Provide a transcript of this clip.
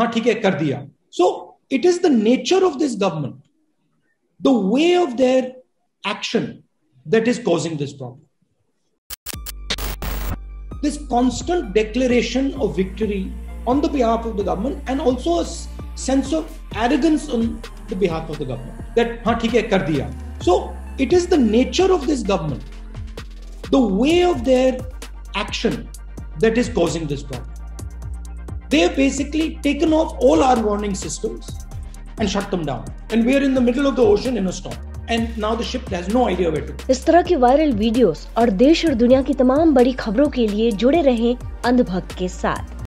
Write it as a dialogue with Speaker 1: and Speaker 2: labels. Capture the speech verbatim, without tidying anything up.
Speaker 1: हाँ ठीक है कर दिया. So it is the nature of this government, the way of their action that is causing this problem. This constant declaration of victory on the behalf of the government and also a sense of arrogance on the behalf of the government that हाँ ठीक है कर दिया. So it is the nature of this government, the way of their action that is causing this problem. They have basically taken off all our warning systems and shut them down. And we are in the middle of the ocean in a storm. And now the ship has no idea where to go.
Speaker 2: इस तरह की viral videos और देश और दुनिया की तमाम बड़ी खबरों के लिए जुड़े रहें अंधभक्त के साथ.